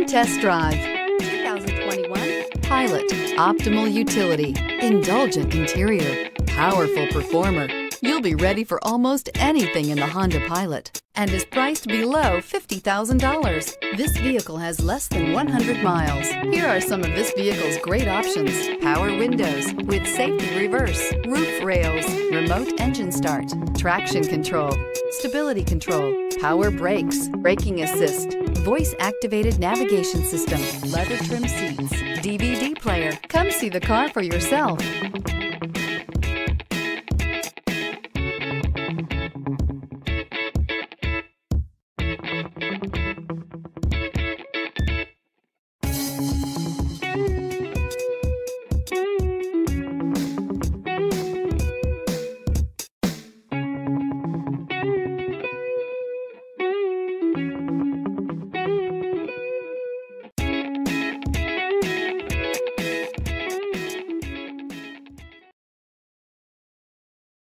test drive. 2021 Pilot. Optimal utility, indulgent interior, powerful performer. You'll be ready for almost anything in the Honda Pilot and is priced below $50,000. This vehicle has less than 100 miles. Here are some of this vehicle's great options: power windows with safety reverse, roof rails, remote engine start, traction control, stability control, power brakes, braking assist, voice-activated navigation system, leather trim seats, DVD player. Come see the car for yourself.